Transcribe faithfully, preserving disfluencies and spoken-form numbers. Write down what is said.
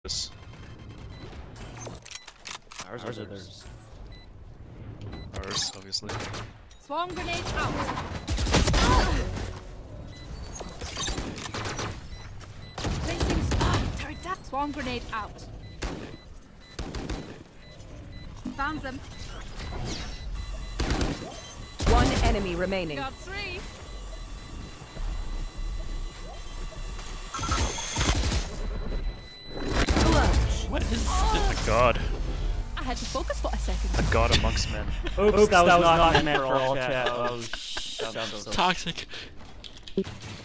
this. Ours, Ours are theirs. Ours, obviously. Swarm grenade out. Placing spark turret down. Swarm grenade out. Found them. One enemy remaining. Got three. What is this? Oh my god. I had to focus for a second. A god amongst men. Oops, Oops that, was that was not, not meant for all chat. chat. Oh, sh Toxic.